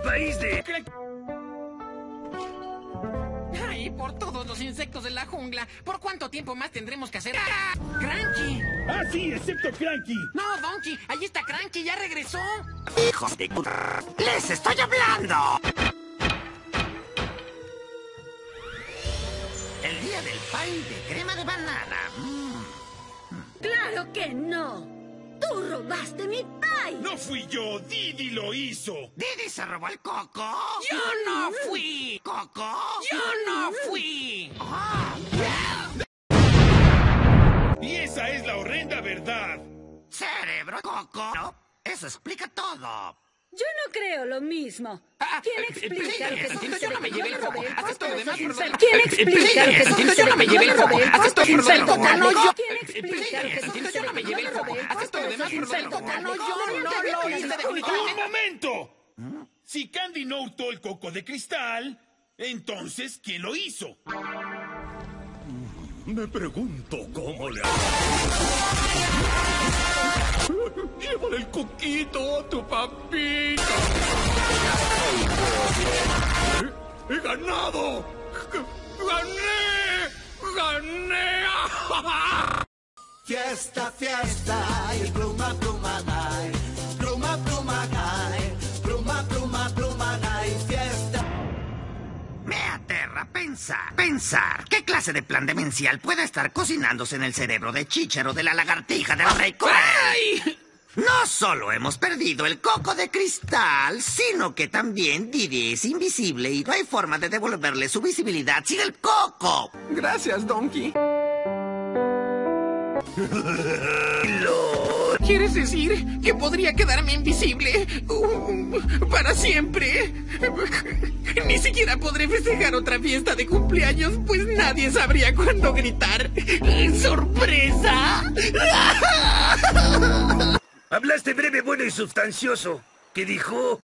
país de... ¡Ay, por todos los insectos de la jungla! ¿Por cuánto tiempo más tendremos que hacer? ¡Ah! ¡Cranky! Ah, sí, excepto Cranky. No, Donkey, ahí está Cranky, ya regresó. ¡Hijos de puta! ¡Les estoy hablando! El día del pie de crema de banana. ¡Claro que no! ¡Tú robaste mi pie! No fui yo, Didi lo hizo. ¿Didi se robó el coco? ¡Yo no fui! ¿Coco? ¡Yo no fui! Y esa es la horrenda verdad. ¿Cerebro? ¿Coco? No, eso explica todo. Yo no creo lo mismo. ¿Quién explica lo que sucede? Yo no me llevé el coco. Haces todo lo demás por lo de la... ¿Quién explica lo que sucede? Yo no me llevé el coco. Haces todo por lo de la coca. No, yo... ¿Quién explica lo que sucede? Yo no me llevé el coco. Haces todo lo demás por lo de la coca. No, yo no lo hice ¡Un definitivamente. momento! Si Candy no hurtó el coco de cristal, entonces, ¿quién lo hizo? Me pregunto cómo le Llévale el coquito a tu papito. ¡He ganado! ¡Gané! ¡Gané! Fiesta, fiesta, y pluma, pluma, ay. Pluma, pluma, ay. Pluma, pluma, pluma, ay. Fiesta. Me aterra pensar. ¿Qué clase de plan demencial puede estar cocinándose en el cerebro de Chícharo de la lagartija del Rey Coel? ¡Ay! No solo hemos perdido el coco de cristal, sino que también Didi es invisible y no hay forma de devolverle su visibilidad sin el coco. Gracias, Donkey. ¿Quieres decir que podría quedarme invisible para siempre? Ni siquiera podré festejar otra fiesta de cumpleaños, pues nadie sabría cuándo gritar ¡sorpresa! Hablaste breve, bueno y sustancioso. ¿Qué dijo?